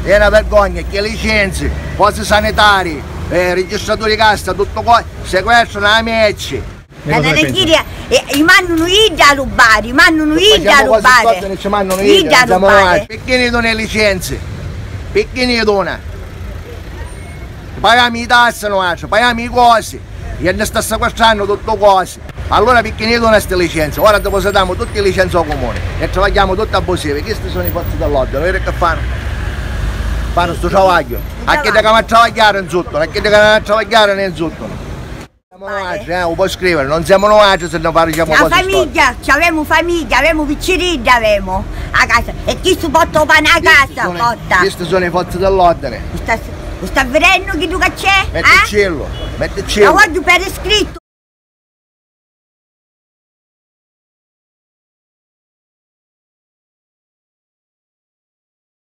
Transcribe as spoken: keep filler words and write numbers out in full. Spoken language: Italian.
è una vergogna, che licenze, cose sanitarie, eh, registratori cassa, tutto qua, sequestrano la merce. La Nigeria, i mandano i da rubare, i mandano i da rubare. Ci mandano i da rubare. Perché ne donano le licenze? Perché ne donano? Paghiamo i tasse nostri, paghiamo i costi, e ne sta sequestrando tutte cose. Allora perché ne donano queste licenze? Ora depositiamo tutte le licenze al comune e travagliamo tutte abusive. Questi sono i forze dell'ordine, vedi che fanno? Fanno questo travaglio. A chi deve a travagliare in tutto, a chi deve a travagliare in tutto. Siamo noi, eh, lo puoi scrivere, non siamo noi se non parliamo cose. La famiglia, avevamo famiglia, avevamo piccirini, avevamo a casa. E chi si porta pane a casa? Porta. Questi sono i forze dell'ordine. Sta, sta avvenendo che tu che c'è? Metti il cielo, metti il cielo. La voglio per iscritto.